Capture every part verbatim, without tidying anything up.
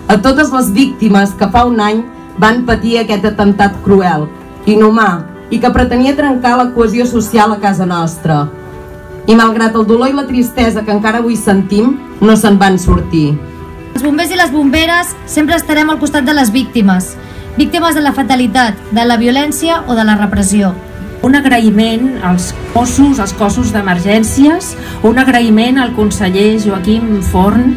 a totes les víctimes que fa un any van patir aquest atemptat cruel, inhumà i que pretenia trencar la cohesió social a casa nostra. I malgrat el dolor i la tristesa que encara avui sentim, no se'n van sortir. Els bombers i les bomberes sempre estarem al costat de les víctimes, víctimes de la fatalitat, de la violència o de la repressió. Un agraïment als cossos, als cossos d'emergències, un agraïment al conseller Joaquim Forn.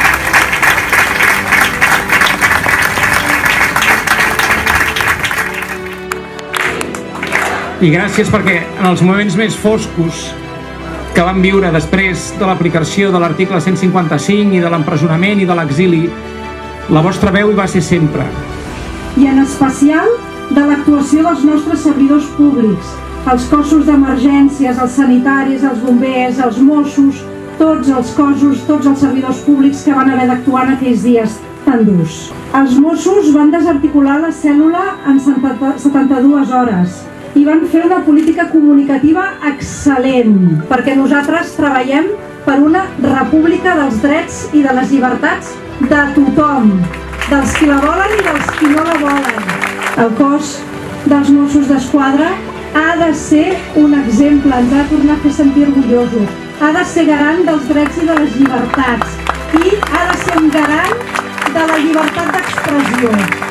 I gràcies perquè en els moments més foscos que vam viure després de l'aplicació de l'article cent cinquanta-cinc i de l'empresonament i de l'exili, la vostra veu hi va ser sempre. I en especial de l'actuació dels nostres servidors públics, els cossos d'emergències, els sanitaris, els bombers, els Mossos, tots els cossos, tots els servidors públics que van haver d'actuar en aquells dies tan durs. Els Mossos van desarticular la cèl·lula en setanta-dues hores i van fer una política comunicativa excel·lent, perquè nosaltres treballem per una república dels drets i de les llibertats de tothom, dels qui la volen i dels qui no la volen. El cos dels Mossos d'Esquadra ha de ser un exemple, ens ha de tornar a fer sentir orgullosos, ha de ser garant dels drets i de les llibertats i ha de ser un garant de la llibertat d'expressió.